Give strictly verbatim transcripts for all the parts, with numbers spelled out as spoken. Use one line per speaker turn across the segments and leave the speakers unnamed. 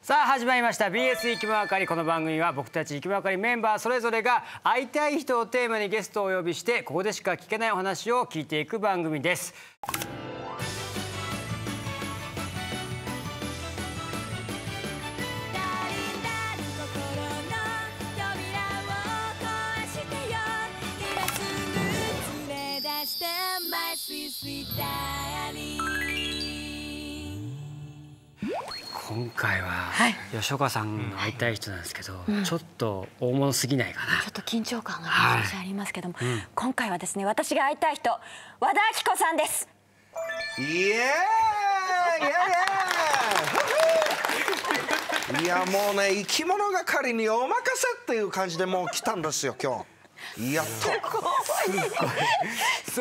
さあ始まりました ビーエス いきもがかり。この番組は僕たちいきもがかりメンバーそれぞれが会いたい人をテーマにゲストをお呼びしてここでしか聞けないお話を聞いていく番組です。今回は吉岡さんの会いたい人なんですけど、はい、ちょっと大物すぎないかな。
ちょっと緊張感が少しありますけども、はい、うん、今回はですね、私が会いたい人、和田アキ子さんです。
イエーイイエーイいやもうね、生き物係にお任せっていう感じでもう来たんですよ今日。やっと。すごい。
そう。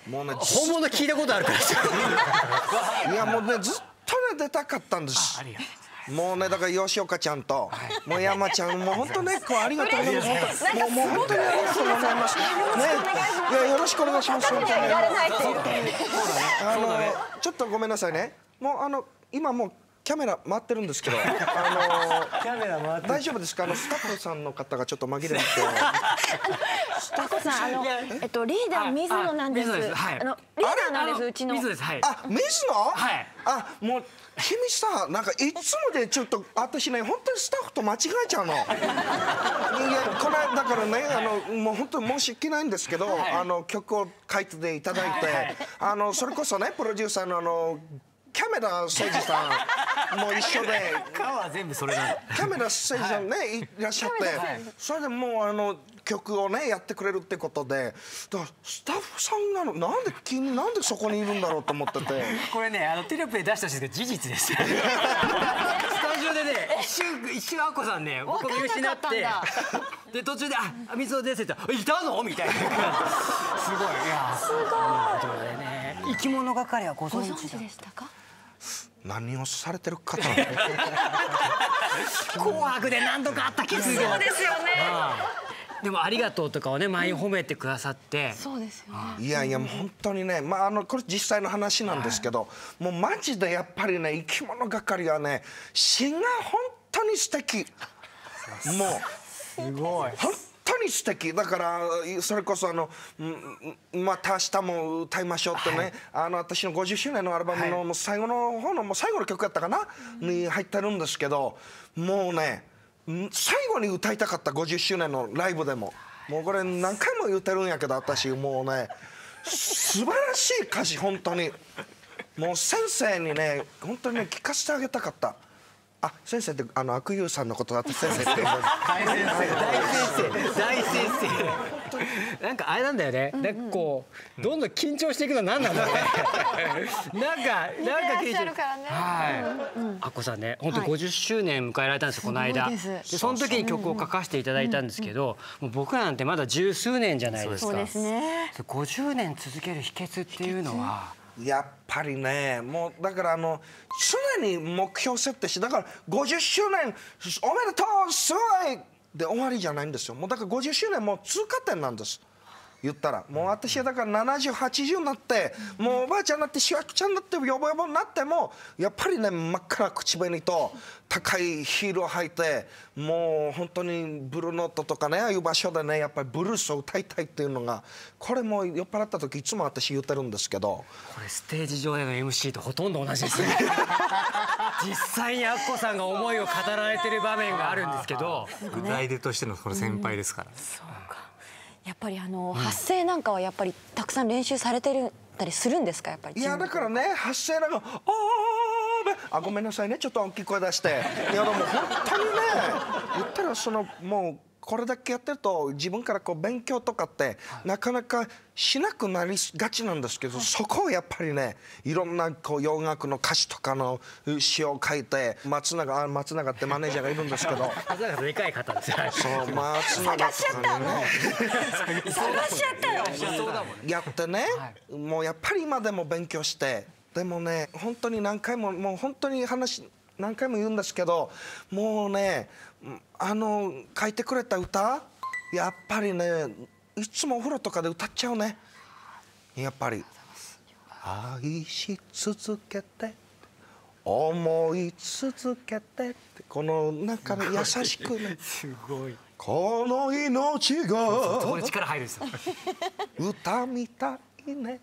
もうね、本物聞いたことあるからですよ。
いやもうね、ずっとね出たかったんです。もうね、だから吉岡ちゃんと、もう山ちゃんもう本当ね、こうありがとうございます。もうもう本当にありがとうございます。ね、いやよろしくお願いします。本当に。あのちょっとごめんなさいね。もうあの今もうキャメラ回ってるんですけど、あのキャメラ回って大丈夫ですか？あのスタッフさんの方がちょっと紛れて。
スタッフさん、あのえっとリーダー水野なんです。あのリーダーなんです、うちの。
水野です。はい。
あ、水野？
はい。
あ、もう君さ、なんかいつもでちょっと私ね、本当にスタッフと間違えちゃうの。いや、これだからね、あのもう本当に申し訳ないんですけど、あの曲を書いていただいて、あのそれこそね、プロデューサーのあの。キャメラ誠司さんも一緒で、
顔は全部それなんだ。
キャメラ誠司さんね、はい、いらっしゃって、それでもうあの曲をねやってくれるってことで、だからスタッフさんなのなんで君なんでそこにいるんだろうと思ってて。こ
れね、あのテレビで出したんですけど事実です。スタジオでね、一瞬一瞬アッコさんね、僕見失って、で途中であ水を出せたいたのみたいな。すごい。いや
すごい。
生き物係はご存知
でしたか？
何をされてる方？
紅白で何度かあった気がするけど。
そうですよね。
でもありがとうとかをね前に褒めてくださって。
そうですよね。
いやいやもう本当にね、まああのこれ実際の話なんですけど、もうマジでやっぱりね、生き物係はね、詩が本当に素敵。もう
すごい。
本当に素敵だから、それこそあのまた明日も歌いましょうってね、はい、あの私のごじゅっしゅうねんのアルバムの、はい、最後の方のもう最後の曲やったかな、うん、に入ってるんですけど、もうね最後に歌いたかったごじゅっしゅうねんのライブでも、もうこれ何回も言ってるんやけど、私もうね素晴らしい歌詞、本当にもう先生にね本当にね聞かせてあげたかった。あ、先生ってあの悪友さんのことだって先生って大
先生大先生大先生なんかあれなんだよね、なんかこうどんどん緊張していくのは何なんだろうね。なんかなんか緊張。はい。アッコさんね、本当ごじゅっしゅうねん迎えられたんですよこの間。でその時に曲を書かせていただいたんですけど、もう僕らなんてまだ十数年じゃないですか。
そうですね。
ごじゅうねん続ける秘訣っていうのは。
やっぱりね、もうだからあの常に目標設定して、だからごじゅっしゅうねんおめでとうすごいで終わりじゃないんですよ。もうだからごじゅっしゅうねんもう通過点なんです。言ったらもう私はだからななじゅうはちじゅうになって、もうおばあちゃんになってしわくちゃんになってヨボヨボになってもやっぱりね真っ赤な口紅と高いヒールを履いて、もう本当にブルーノートとかねああいう場所でねやっぱりブルースを歌いたいっていうのが、これも酔っ払った時いつも私言ってるんですけど、
これステージ上での エムシー とほとんど同じですね。実際にアッコさんが思いを語られてる場面があるんですけど、
歌い手としてのこの先輩ですから。
そうか。やっぱりあの発声なんかはやっぱりたくさん練習されてるたりするんですか、やっぱり。
いやだからね、発声なんかああごめんなさいね、ちょっと大きい声出して、いやでも本当にね言ったらそのもうこれだけやってると自分からこう勉強とかってなかなかしなくなりがちなんですけど、そこをやっぱりねいろんなこう洋楽の歌詞とかの詩を書いて、松永あ松永ってマネージャーがいるんですけど、
松永でかい方ですよ。
そう松永とかにね
探しちゃったよ
やってね、もうやっぱり今でも勉強して、でもね本当に何回ももう本当に話何回も言うんですけど、もうねあの書いてくれた歌やっぱりねいつもお風呂とかで歌っちゃうね。やっぱり愛し続けて思い続けてってこのなんか優しくね
すごい
この命が
そこで力入るんですよ
歌みたいね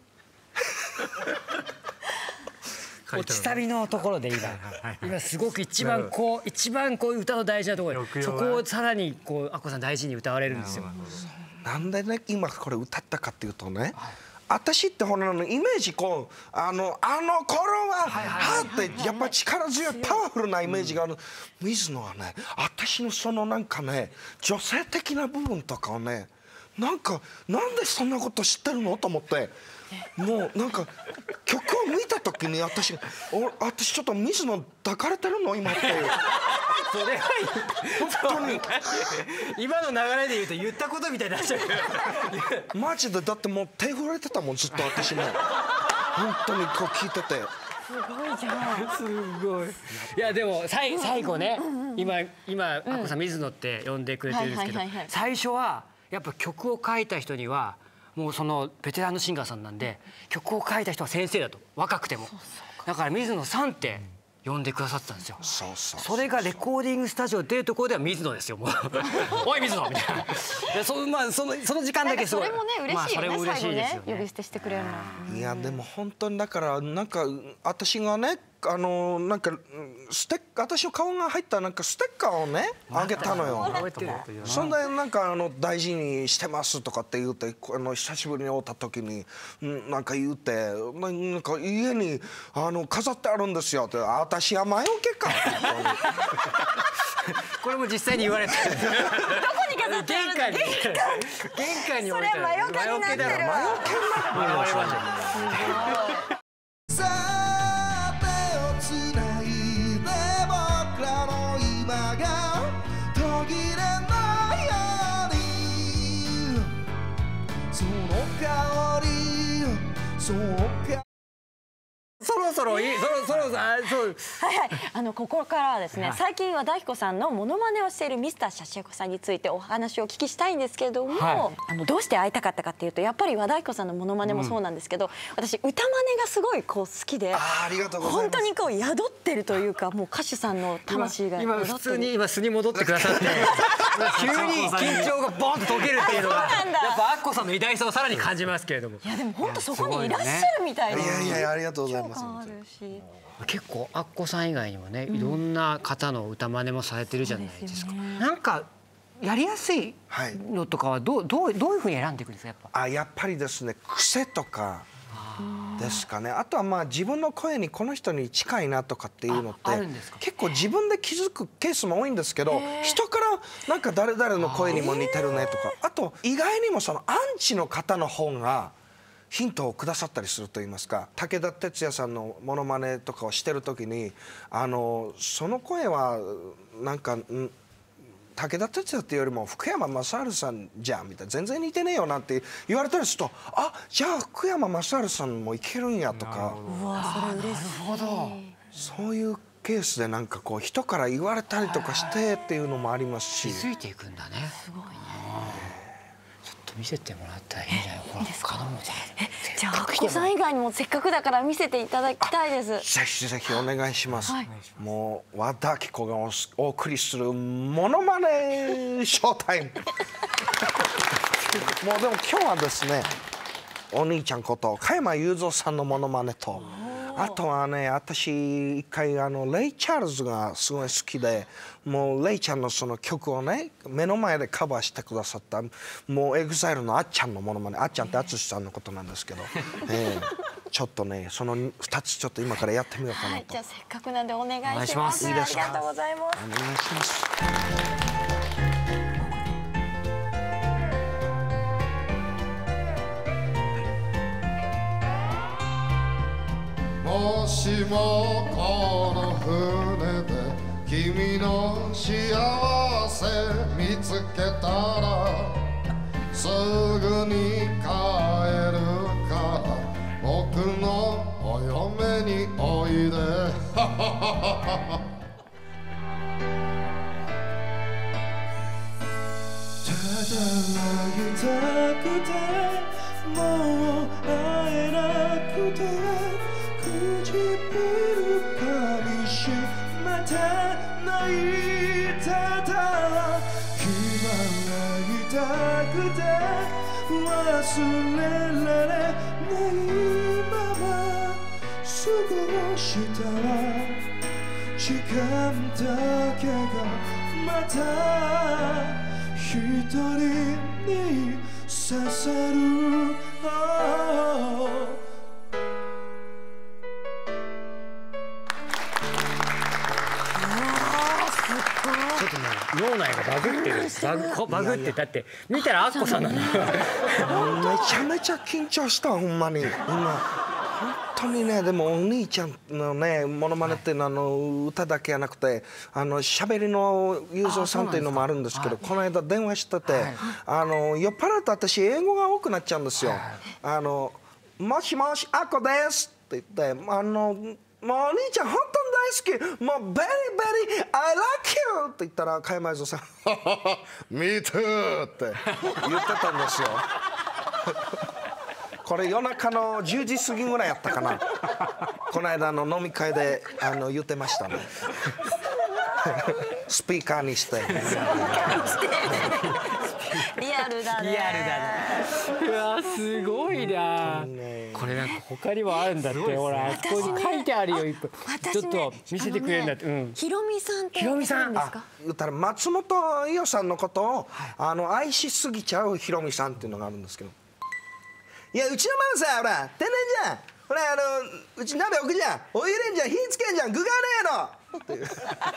落ちサビのところで今今すごく一番こう一番こう歌の大事なところでそこをさらにこうアッコさん大事に歌われるんですよ。
なんでね今これ歌ったかっていうとね、私ってほらのイメージこうあのあの頃ははってやっぱ力強いパワフルなイメージがある水野はね、私のそのなんかね女性的な部分とかをねなんかなんでそんなこと知ってるのと思ってもうなんか曲を見た時に私お私ちょっと水野抱かれてるの今って
それは
本当に
今の流れで言うと言ったことみたいになっちゃう
マジでだってもう手震えてたもんずっと私も本当にこう聞いてて
すごいじゃん
すごいいやでも最最後ね今今アッコさん水野って呼んでくれてるんですけど最初はやっぱ曲を書いた人にはもうそのベテランのシンガーさんなんで曲を書いた人は先生だと若くてもだから水野さんって呼んでくださってたんですよ。
そうそう
それがレコーディングスタジオ出るところでは水野ですよもうおい水野みたいないやそのまあそのその時間だけすごい
それもね嬉しいよね、
まあそれも嬉しいですよね
呼び捨てしてくれるの。
いやでも本当にだからなんか私がねあのなんかステッ私の顔が入ったなんかステッカーをねあげたのよ。そんでなんかあの大事にしてますとかって言ってあの久しぶりに会った時になんか言ってなんか家にあの飾ってあるんですよって私は魔除けか
これも実際に言われて
どこに飾ってあるの？
玄関に玄関に置いてある。
それ魔除けになってるわ。
魔除けになってるわ。そろそろいいそろそろあそう
はいはいあのここからはですね、はい、最近和田彦さんのモノマネをしているミスターシャシヤコさんについてお話をお聞きしたいんですけれども、はい、あのどうして会いたかったかっていうとやっぱり和田彦さんのモノマネもそうなんですけど、うん、私歌マネがすごいこう好きで
あありがとうございます
本当にこう宿ってるというかもう歌手さんの魂が
今普通に今素に戻ってくださって急に緊張がボンと解けるっていうのがやっぱアッコさんの偉大さをさらに感じますけれども
いやでも本当そこにいらっしゃるみたいな、
いやいやいやありがとうございます。
結構アッコさん以外にもね、いろんな方の歌真似もされてるじゃないですか。なんかやりやすいのとかはどうどうどういうふうに選んでいくんですかやっぱ。
あやっぱりですね癖とかですかね。あとはまあ自分の声にこの人に近いなとかっていうのって結構自分で気づくケースも多いんですけど、人からなんか誰々の声にも似てるねとか、あと意外にもそのアンチの方の方がヒントをくださったりすると言いますか、武田鉄矢さんのモノマネとかをしてる時にあのその声はなんか武田鉄矢っていうよりも福山雅治さんじゃんみたいな全然似てねえよなんて言われたりするとあじゃあ福山雅治さんもいけるんやとか
うわそれ嬉しい
そういうケースでなんかこう人から言われたりとかしてっていうのもありますし
気づいていくんだね。すごいね。見せてもらったらいいんじゃないかな。いいですか。
じゃあアッコさん以外にもせっかくだから見せていただきたいです。
ぜひぜひお願いします。はい、もう和田アキ子がお送りするモノマネショータイム。もうでも今日はですね、お兄ちゃんこと加山雄三さんのモノマネと。あとはね私一回あのレイ・チャールズがすごい好きでもうレイちゃんのその曲をね目の前でカバーしてくださったもうエグザイルのあっちゃんのものまねあっちゃんって淳さんのことなんですけど、えー、ちょっとねそのふたつちょっと今からやってみようかなと、はい、
じゃあせっかくなんでお願いします。ありがとうございます。
お願いします。
もしもこの船で君の幸せ見つけたらすぐに帰るから僕のお嫁においでただ会いたくてもう会えなくて唇噛み
泣いてた気まないたくて忘れられないまま過ごしたわ時間だけがまた一人に刺さる
脳内がバグってるバグバグってだって見たらアッコさんなの。め
ちゃめちゃ緊張したほんまに今本当にね。でもお兄ちゃんのねモノマネっていうのはあの歌だけじゃなくてあの喋りの雄三さんっていうのもあるんですけど、この間電話しててあの酔っ払うと私英語が多くなっちゃうんですよ。あのもしもしアッコですって言ってあのもうお兄ちゃん本当に大好きもうベリーベリー I like you って言ったら加山雄三さんMe too って言ってたんですよ。これ夜中のじゅうじ過ぎぐらいやったかな。この間の飲み会であの言ってましたね。スピーカーにして
リアルだね。
リアルだね。うわすごいな。これなんか他にもあるんだって。ほらあそこに書いてあるよ。ちょっと見せてくれるんだって。
ひろみさんって。
ひろみさん。
言ったら松本伊代さんのことをあの愛しすぎちゃうひろみさんっていうのがあるんですけど。いやうちのママさほら天然じゃん。ほらあのうち鍋置くじゃん。お湯入れんじゃん火つけんじゃん具がねえの。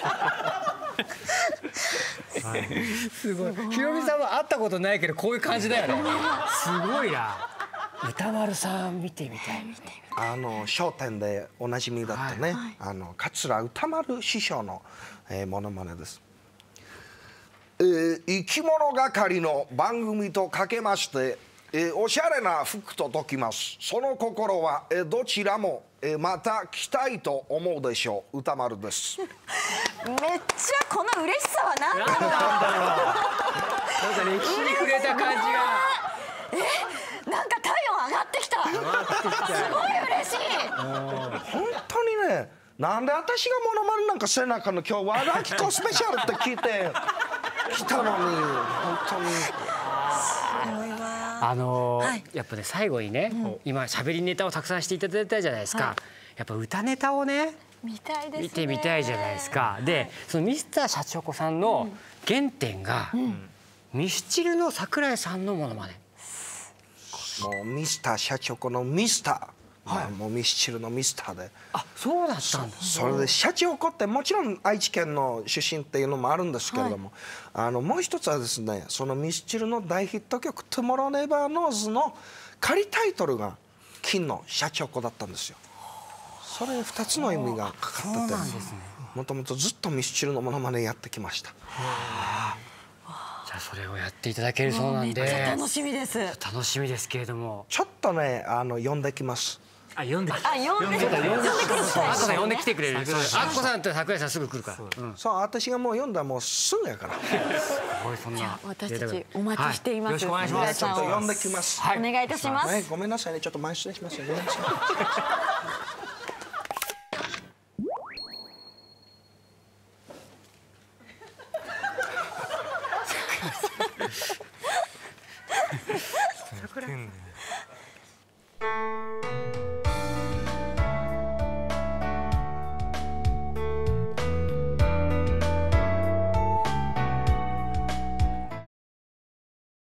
すごい。ひろみさんは会ったことないけどこういう感じだよね。すごいな。歌丸さん見てみたい。
あの『笑点』でおなじみだったね、はい、あの桂歌丸師匠の、えー、モノマネです。えー、生き物係の番組とかけまして、えー、おしゃれな服と解きます。その心は、えー、どちらも、えー、また来たいと思うでしょう。歌丸です。
めっちゃこの嬉しさは何だろう。
なんか歴史に触れた感じが。
え、なんか体温上がってきた。すごい嬉しい。
本当にね、なんで私がモノマネなんかせなあかんの。今日和田アキ子スペシャルって聞いて来たのに本当に。
あのーはい、やっぱね最後にね、うん、今喋りネタをたくさんしていただいたじゃないですか、はい、やっぱ歌ネタをね
見たいですね、
見てみたいじゃないですか。で、はい、そのミスターシャチホコさんの原点が、うん、ミスチルの桜井さんのモノマネ。
もうミスターシャチホコのミスター。はい、もうミスチルのミスターで。
あ、そうだったんだ。
それでシャチホコってもちろん愛知県の出身っていうのもあるんですけれども、はい、あのもう一つはですね、そのミスチルの大ヒット曲「Tomorrow Never Knows」の仮タイトルが金のシャチホコだったんですよ。それにふたつの意味がかかってて、もともとずっとミスチルのモノマネやってきました。じ
ゃあそれをやっていただけるそうなんで
楽しみです。
楽しみですけれども、
ちょっとねあの呼んできます。
あ、呼んで、
あ、呼んで、呼んでくれる。
アッコさん呼んできてくれる。アッコさんと桜井さんすぐ来るから。
そう、私がもう呼んだらもうすぐやから。
じゃあ私たちお待ちしています。
よろしくお願いします。
ちょっと呼んできます。
お願いいたします。
ごめんなさいね、ちょっと前失礼しますよ。ごめんなさい。
桜井さん。